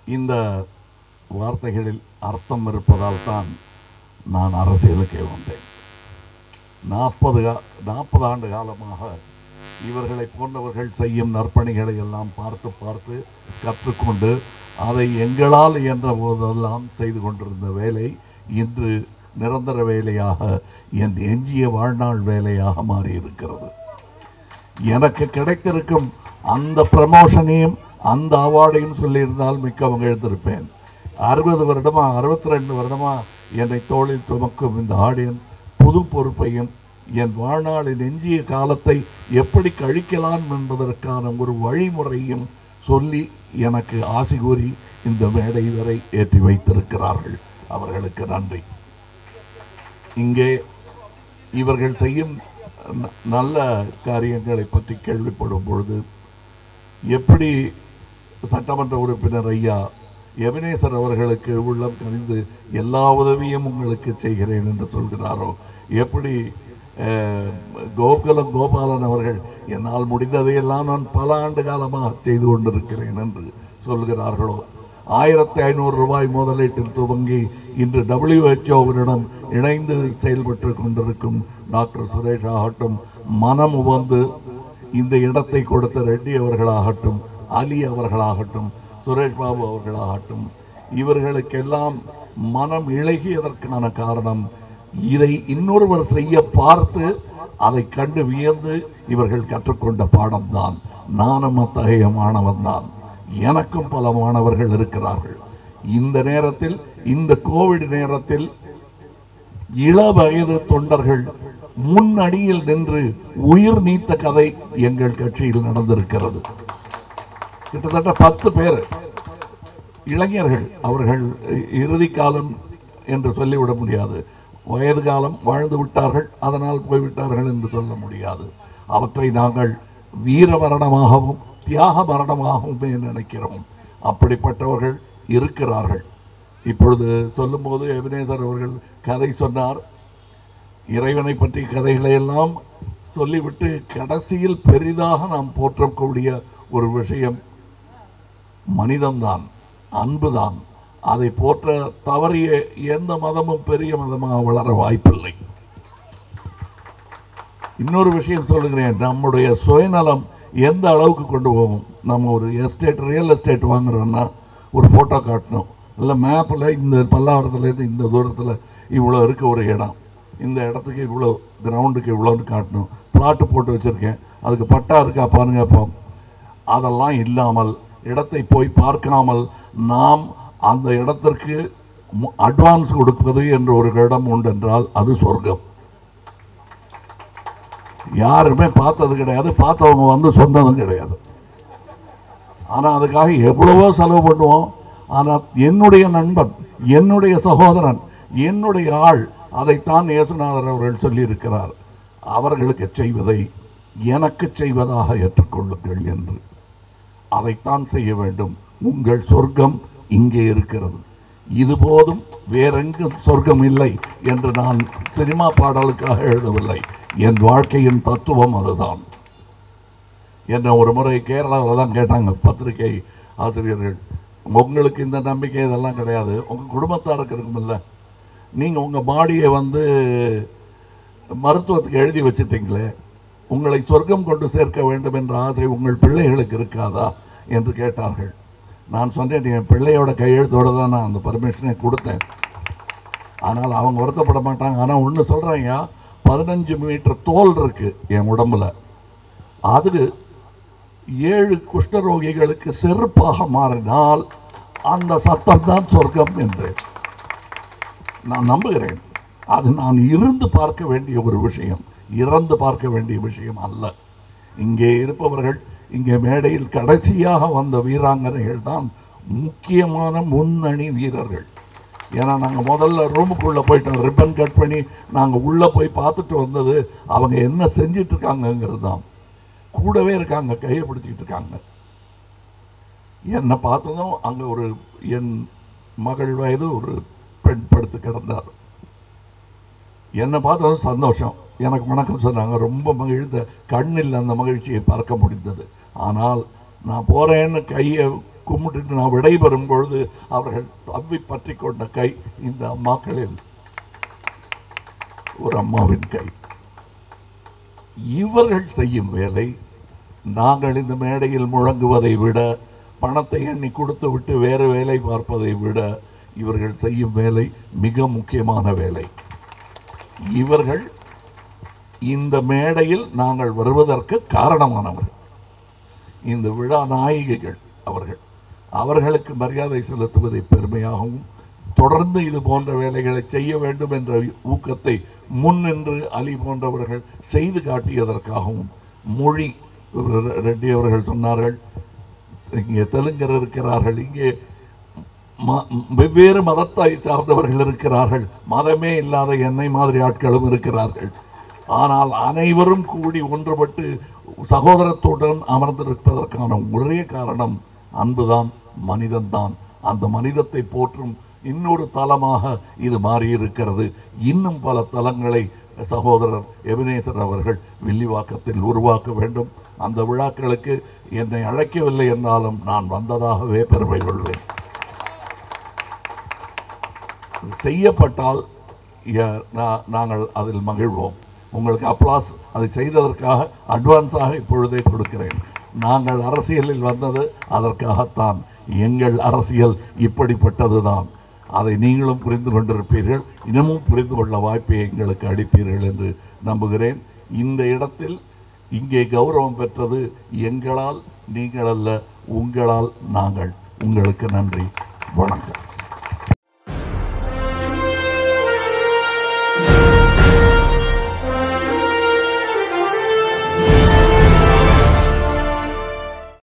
இந்த வார்த்தைகளில் அர்த்தம் இருப்பதால் தான் நான் அரசியலுக்கே வந்தேன். 40 ஆண்டு காலமாக இவர்களை போன்றவர்கள் செய்யும் நற்பணிகளை எல்லாம் பார்த்து பார்த்து கற்றுக்கொண்டு அதை எங்களால் என்ற போதெல்லாம் செய்து கொண்டிருந்த வேலை இன்று நிரந்தர வேலையாக என் எஞ்சிய வாழ்நாள் வேலையாக மாறியிருக்கிறது. எனக்கு கிடைத்திருக்கும் அந்த ப்ரமோஷனையும் அந்த அவார்டையும் சொல்லியிருந்தால் மிக்க மகிழ்ந்திருப்பேன். 60 வருடமா 62 வருடமா என்னை தோளில் சுமக்கும் இந்த ஆடியன்ஸ் புது பொறுப்பையும் என் வாழ்நாளின் எஞ்சிய காலத்தை எப்படி கழிக்கலாம் என்பதற்கான ஒரு வழிமுறையும் சொல்லி எனக்கு ஆசி கூறி இந்த மேடை வரை ஏற்றி வைத்திருக்கிறார்கள். அவர்களுக்கு நன்றி. இங்கே இவர்கள் செய்யும் நல்ல காரியங்களை பற்றி கேள்விப்படும் பொழுது எப்படி சட்டமன்ற உறுப்பினர் ஐயா எபினேசர் அவர்களுக்கு உள்ளம் கனிந்து எல்லா உதவியும் உங்களுக்கு செய்கிறேன் என்று சொல்கிறாரோ, எப்படி கோபாலன் அவர்கள் என்னால் முடிந்ததையெல்லாம் நான் பல ஆண்டு காலமாக செய்து கொண்டிருக்கிறேன் என்று சொல்கிறார்களோ, 1500 ரூபாய் முதலீட்டில் துவங்கி இன்று WHO இணைந்து செயல்பட்டு கொண்டிருக்கும் டாக்டர் சுரேஷ் ஆகட்டும், மனம் வந்து இந்த இடத்தை கொடுத்த ரெட்டி அவர்களாகட்டும், அலி அவர்களாகட்டும், சுரேஷ் பாபு அவர்களாகட்டும், இவர்களுக்கெல்லாம் மனம் இழகியதற்கான காரணம் இதை இன்னொருவர் செய்ய பார்த்து அதை கண்டு வியந்து இவர்கள் கற்றுக்கொண்ட பாடம்தான். நானும் அத்தகைய மாணவன் தான். எனக்கும் பல மாணவர்கள் இருக்கிறார்கள். இந்த நேரத்தில், இந்த கோவிட் நேரத்தில் இள வயது தொண்டர்கள் முன்னணியில் நின்று உயிர் நீத்த கதை எங்கள் கட்சியில் நடந்திருக்கிறது. கிட்டத்தட்ட 10 பேர் இளைஞர்கள். அவர்கள் இறுதி காலம் என்று சொல்லிவிட முடியாது, வயது காலம் வாழ்ந்து விட்டார்கள், அதனால் போய்விட்டார்கள் என்று சொல்ல முடியாது. அவற்றை நாங்கள் வீர மரணமாகவும் தியாக மரணமாகவும் நினைக்கிறோம். அப்படிப்பட்டவர்கள் இருக்கிறார்கள். இப்பொழுது சொல்லும்போது எபினேசர் அவர்கள் கதை சொன்னார். இறைவனை பற்றி கதைகளை எல்லாம் சொல்லிவிட்டு கடைசியில் பெரிதாக நாம் போற்றக்கூடிய ஒரு விஷயம் மனிதம்தான், அன்புதான். அதை போற்ற தவறிய எந்த மதமும் பெரிய மதமாக வளர வாய்ப்பில்லை. இன்னொரு விஷயம் சொல்லுகிறேன், நம்முடைய சுயநலம் எந்த அளவுக்கு கொண்டு போகும். நம்ம ஒரு ரியல் எஸ்டேட் வாங்குறோம்னா ஒரு ஃபோட்டோ காட்டணும், இல்லை மேப்பில் இந்த பல்லாவரத்துலேருந்து இந்த தூரத்தில் இவ்வளோ இருக்க ஒரு இடம், இந்த இடத்துக்கு இவ்வளோ, கிரவுண்டுக்கு இவ்வளோன்னு காட்டணும். பிளாட்டு போட்டு வச்சுருக்கேன், அதுக்கு பட்டா இருக்கா பாருங்க. அப்போ அதெல்லாம் இல்லாமல், இடத்தை போய் பார்க்காமல் நாம் அந்த இடத்திற்கு அட்வான்ஸ் கொடுப்பது என்ற ஒரு இடம் உண்டென்றால் அது சொர்க்கம். யாருமே பார்த்தது கிடையாது, பார்த்தவங்க வந்து சொன்னதும் கிடையாது. ஆனால் அதுக்காக எவ்வளவோ செலவு பண்ணுவோம். ஆனால் என்னுடைய நண்பன், என்னுடைய சகோதரன், என்னுடைய ஆள், அதைத்தான் இயேசுநாதர் அவர்கள் சொல்லியிருக்கிறார், அவர்களுக்கு செய்வதை எனக்கு செய்வதாக ஏற்றுக்கொள்ளுங்கள் என்று. அதைத்தான் செய்ய வேண்டும். உங்கள் சொர்க்கம் இங்கே இருக்கிறது, இது போதும், வேறெங்கும் சொர்க்கம் இல்லை என்று நான் சினிமா பாடலுக்காக எழுதவில்லை. என் வாழ்க்கையின் தத்துவம் அதுதான். என்ன ஒரு முறை கேரளாவில் தான் கேட்டாங்க பத்திரிகை ஆசிரியர்கள், உங்களுக்கு இந்த நம்பிக்கை இதெல்லாம் கிடையாது, உங்கள் குடும்பத்தாருக்கு இருக்குமில்ல, நீங்கள் உங்கள் பாடியை வந்து மருத்துவத்துக்கு எழுதி வச்சுட்டீங்களே, உங்களை சொர்க்கம் கொண்டு சேர்க்க வேண்டும் என்ற ஆசை உங்கள் பிள்ளைகளுக்கு இருக்காதா என்று கேட்டார்கள். நான் சொன்னேன், என் பிள்ளையோட கையெழுத்தோடு தான் நான் அந்த பர்மிஷனை கொடுத்தேன். ஆனால் அவங்க வருத்தப்பட மாட்டாங்க. ஆனால் ஒன்று சொல்கிறாங்க, 15 மீட்டர் தோல் இருக்கு என் உடம்புல, அது 7 குஷ்டரோகிகளுக்கு செருப்பாக மாறினால் அந்த சத்தம் தான் சொர்க்கம் என்று நான் நம்புகிறேன். அது நான் இருந்து பார்க்க வேண்டிய ஒரு விஷயம், இறந்து பார்க்க வேண்டிய விஷயம் அல்ல. இங்கே இருப்பவர்கள், இங்கே மேடையில் கடைசியாக வந்த வீராங்கனைகள் தான் முக்கியமான முன்னணி வீரர்கள். ஏன்னா நாங்கள் முதல்ல ரூமுக்குள்ளே போயிட்டோம், ரிப்பன் கட் பண்ணி நாங்கள் உள்ளே போய் பார்த்துட்டு வந்தது அவங்க என்ன செஞ்சிட்டு இருக்காங்கங்கிறது தான். கூடவே இருக்காங்க, கையை பிடிச்சிக்கிட்டு இருக்காங்க. என்னை பார்த்ததும் அங்கே ஒரு என் மகள் வயது ஒரு பெண் படுத்து கிடந்தார். என்னை பார்த்ததும் சந்தோஷம், எனக்கு வணக்கம் சொன்னாங்க. ரொம்ப மகிழ்ந்த கண்ணில் அந்த மகிழ்ச்சியை பார்க்க முடிந்தது. ஆனால் நான் போகிறேன்னு கையை கும்பிட்டுட்டு நான் விடைபெறும் பொழுது அவர்கள் தவ்வி பற்றி கொண்ட கை இந்த அம்மாக்களில் ஒரு அம்மாவின் கை. இவர்கள் செய்யும் வேலை நாங்கள் இந்த மேடையில் முழங்குவதை விட, பணத்தை எண்ணி கொடுத்து விட்டு வேறு வேலை பார்ப்பதை விட, இவர்கள் செய்யும் வேலை மிக முக்கியமான வேலை. இவர்கள் இந்த மேடையில் நாங்கள் வருவதற்கு காரணமானவர்கள், இந்த விழா நாயகிகள் அவர்கள். அவர்களுக்கு மரியாதை செலுத்துவதை பெருமையாகவும், தொடர்ந்து இது போன்ற வேலைகளை செய்ய வேண்டும் என்ற ஊக்கத்தை முன்னின்று அலி போன்றவர்கள் செய்து காட்டியதற்காகவும், மொழி ரெட்டி அவர்கள் சொன்னார்கள், இங்கே தெலுங்கர் இருக்கிறார்கள், இங்கே வெவ்வேறு மதத்தை சார்ந்தவர்கள் இருக்கிறார்கள், மதமே இல்லாத என்னை மாதிரி ஆட்களும் இருக்கிறார்கள். ஆனால் அனைவரும் கூடி ஒன்றுபட்டு சகோதரத்துடன் அமர்ந்திருப்பதற்கான ஒரே காரணம் அன்புதான், மனிதன்தான். அந்த மனிதத்தை போற்றும் இன்னொரு தலமாக இது மாறியிருக்கிறது. இன்னும் பல தலங்களை சகோதரர் எபினேசர் அவர்கள் வில்லிவாக்கத்தில் உருவாக்க வேண்டும். அந்த விழாக்களுக்கு என்னை அழைக்கவில்லை என்றாலும் நான் வந்ததாகவே பெருமை கொள்வேன். செய்யப்பட்டால் நாங்கள் அதில் மகிழ்வோம். உங்களுக்கு அப்ளாஸ் அதை செய்ததற்காக அட்வான்ஸாக இப்பொழுதே கொடுக்கிறேன். நாங்கள் அரசியலில் வந்தது அதற்காகத்தான். எங்கள் அரசியல் இப்படிப்பட்டதுதான். அதை நீங்களும் புரிந்து கொண்டிருப்பீர்கள், இன்னமும் புரிந்து கொள்ள வாய்ப்பை எங்களுக்கு அளிப்பீர்கள் என்று நம்புகிறேன். இந்த இடத்தில் இங்கே கௌரவம் பெற்றது எங்களால், நீங்கள் அல்ல, உங்களால் நாங்கள். உங்களுக்கு நன்றி, வணக்கம்.